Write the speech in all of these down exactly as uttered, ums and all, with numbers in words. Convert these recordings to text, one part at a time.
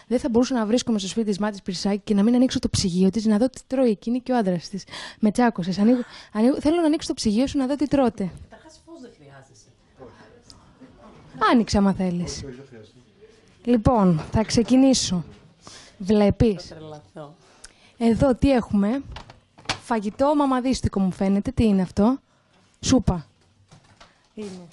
δεν θα μπορούσα να βρίσκομαι στο σπίτι της Μάτης Πυρσάκη και να μην ανοίξω το ψυγείο της, να δω τι τρώει εκείνη και ο άντρας της. Με τσάκωσες. Ανοίγω, ανοίγω, θέλω να ανοίξω το ψυγείο σου να δω τι τρώτε. Καταρχάς, φως δεν χρειάζεσαι. Άνοιξε, άμα θέλεις. Λοιπόν, θα ξεκινήσω. Βλέπεις. Θα τρελαθώ. Εδώ τι έχουμε. Φαγητό μαμαδίστικο μου φαίνεται. Τι είναι αυτό? Σούπα. Είναι.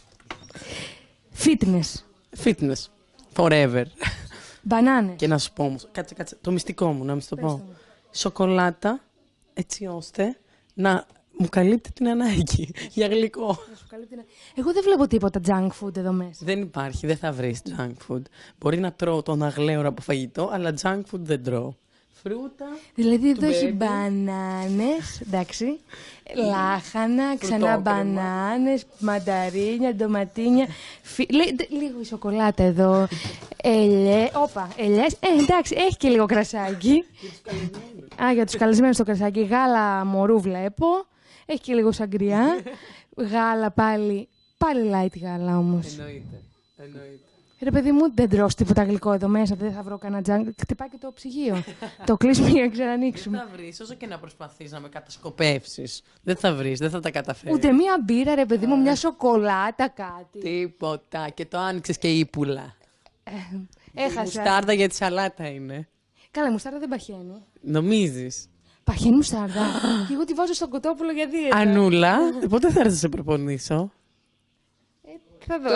Fitness. Fitness. Forever. Μπανάνες. Και να σου πω όμως, κάτσε, κάτσε, το μυστικό μου, να μην σου το Πες πω. το μου. Σοκολάτα, έτσι ώστε να μου καλύπτει την ανάγκη για γλυκό. Να σου καλύπτει ένα- Εγώ δεν βλέπω τίποτα junk food εδώ μέσα. Δεν υπάρχει, δεν θα βρεις junk food. Μπορεί να τρώω τον αγλέωρο από φαγητό, αλλά junk food δεν τρώω. Φρούτα. Δηλαδή εδώ έχει baby. μπανάνες, εντάξει, λάχανα, ξανά Φρουτόκρεμα. μπανάνες, μανταρίνια, ντοματίνια, φι... Λί- ντε- λίγο η σοκολάτα εδώ, ελιέ, όπα, ελιές, ε, εντάξει, έχει και λίγο κρασάκι. Α, για τους καλεσμένους το κρασάκι, γάλα μωρού βλέπω, έχει και λίγο σαγκριά, γάλα πάλι, πάλι light γάλα όμως. Εννοείται. Εννοείται. Ρε παιδί μου, δεν τρως τίποτα γλυκό εδώ μέσα, δεν θα βρω κανένα τζάνκ. Χτυπάει και το ψυγείο. Το κλείσουμε για να Δεν ξανανοίξουμε. θα βρεις, όσο και να προσπαθείς να με κατασκοπεύσεις. Δεν θα βρεις, δεν θα τα καταφέρεις. Ούτε μία μπύρα, ρε παιδί μου, μια σοκολάτα, κάτι. Τίποτα. Και το άνοιξες και ύπουλα. Ε, Η έχασα. μουστάρδα για τη σαλάτα είναι. Καλά, η μουστάρδα δεν παχαίνει. Νομίζεις. Παχαίνει μουστάρδα. Και εγώ τη βάζω στον κοτόπουλο για δίαιτα. Ανούλα, πότε θα έρθεις να σε προπονήσω? Ε, θα δω.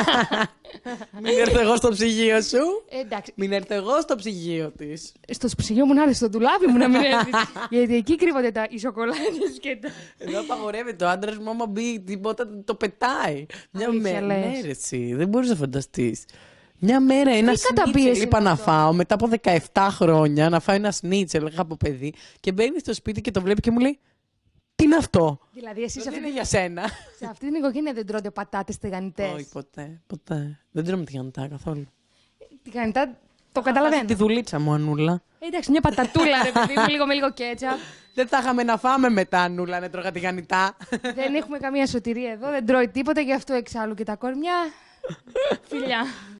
Μην έρθω εγώ στο ψυγείο σου. Ε, εντάξει. Μην έρθω εγώ στο ψυγείο της. Στο ψυγείο μου να έρθει, στο ντουλάπι μου να μην έρθει. Γιατί εκεί κρύβονται τα, οι σοκολάτες και τα. Εδώ απαγορεύεται ο άντρας μου, άμα μπει τίποτα το πετάει. Μια Αλήθεια μέρα. λες. Ναι, ρε, εσύ, δεν μπορείς να φανταστείς. Μια μέρα ένα καταπίεση σνίτσελ είπα είναι να αυτό? φάω μετά από δεκαεπτά χρόνια, να φάω ένα σνίτσελ, λέγα από παιδί, και μπαίνει στο σπίτι και το βλέπει και μου λέει: Τι είναι αυτό? Δηλαδή, εσείς σε Δεν αυτή, είναι για σένα. σε αυτή την οικογένεια δεν τρώτε πατάτες τηγανιτές. Όχι, ποτέ, ποτέ. Δεν τρώμε τηγανιτά καθόλου. Τηγανιτά το καταλαβαίνω. Τη δουλίτσα μου, Ανούλα. Ε, εντάξει, μια πατατούλα, ρε παιδί μου, λίγο με λίγο κέτσα. Δεν θα είχαμε να φάμε μετά, Ανούλα, να τρώγα τηγανιτά. Δεν έχουμε καμία σωτηρία εδώ, δεν τρώει τίποτα, γι' αυτό εξάλλου και τα κορμιά. Φιλιά.